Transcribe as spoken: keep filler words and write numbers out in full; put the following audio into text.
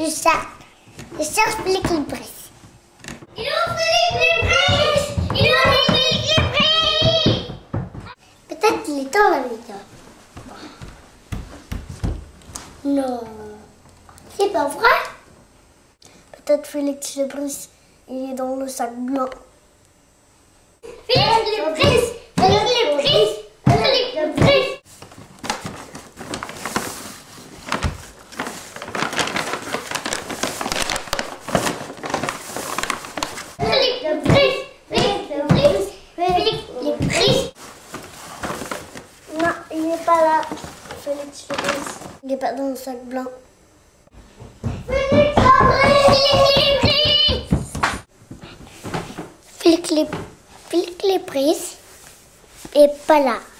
Je cherche. Je cherche Félix Libris. Il est où Félix Libris? Il est où Félix Libris? Peut-être qu'il est dans la maison. Non. C'est pas vrai? Peut-être Félix Libris, il est dans le sac blanc. Félix Libris! Félix Libris! Félix Libris! Félix Libris! Félix Libris! Félix Libris! Non, il n'est pas là. Félix Libris. Il n'est pas dans le sac blanc. Félix Libris! Félix Libris. Félix Libris est pas là.